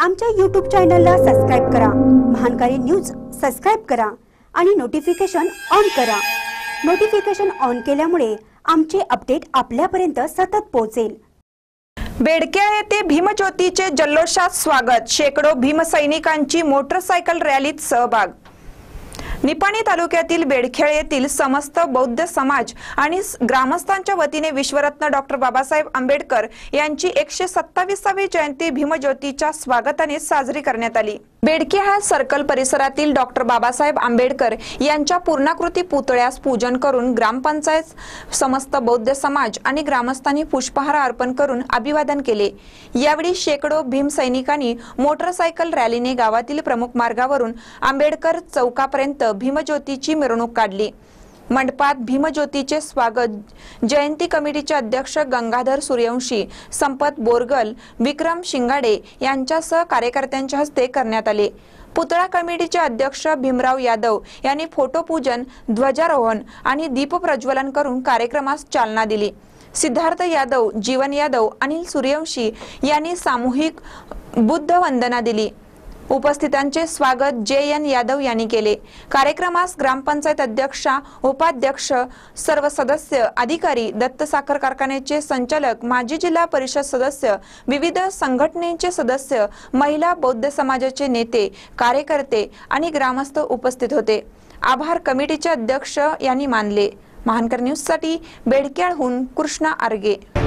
आमच्या YouTube चॅनलला subscribe करा। महानकारी न्यूज सबस्क्राइब करा आणि नोटिफिकेशन ऑन करा। नोटिफिकेशन ऑन केल्यामुळे आमचे अपडेट आपल्यापर्यंत सतत पोहोचेल। बेडके येथे भीमज्योतीचे जल्लोषात स्वागत। शेकडो भीमसैनिकांची मोटरसायकल रॅलीत सहभाग। निपाणी तालुक्यातील बेडखेळ येथील समस्त बौद्ध समाज आणि ग्रामस्थांच्या वतीने विश्वरत्न डॉक्टर बाबासाहेब आंबेडकर यांची 127वी जयंती भीमज्योतीच्या स्वागताने साजरी करण्यात आली। बेडके हा सर्कल परिसरातील डॉक्टर बाबासाहेब आंबेडकर यांच्या पूर्णाकृती पुतळ्यास पूजन करून ग्रामपंचायत समस्त बौद्ध समाज आणि ग्रामस्थांनी पुष्पहार अर्पण करून अभिवादन केले। यावेळी शेकडो भीमसैनिकांनी मोटरसायकल रॅलीने गावातील प्रमुख मार्गावरून आंबेडकर चौकापर्यंत भीमज्योतीची मिरवणूक काढली। मंडपात भीमज्योतीचे स्वागत जयंती कमिटीचे अध्यक्ष गंगाधर सूर्यवंशी, संपत बोरगल, विक्रम शिंगाडे यांच्यासह कार्यकर्त्यांच्या हस्ते करण्यात आले। पुतळा कमिटीचे अध्यक्ष भीमराव यादव यांनी फोटोपूजन, ध्वजारोहण आणि दीपप्रज्वलन करून कार्यक्रमास चालना दिली। सिद्धार्थ यादव, जीवन यादव, अनिल सूर्यवंशी यांनी सामूहिक बुद्ध वंदना दिली। उपस्थितांचे स्वागत JN यादव यांनी केले। कार्यक्रमास ग्रामपंचायत अध्यक्षा, उपाध्यक्ष, सर्व सदस्य, अधिकारी, दत्त साखर कारखान्याचे संचालक, माजी जिल्हा परिषद सदस्य, विविध संघटनेचे सदस्य, महिला बौद्ध समाजाचे नेते, कार्यकर्ते आणि ग्रामस्थ उपस्थित होते। आभार कमिटीचे अध्यक्ष यांनी मानले। महानकर न्यूज साठी बेडकेळहून कृष्णा आर्गे।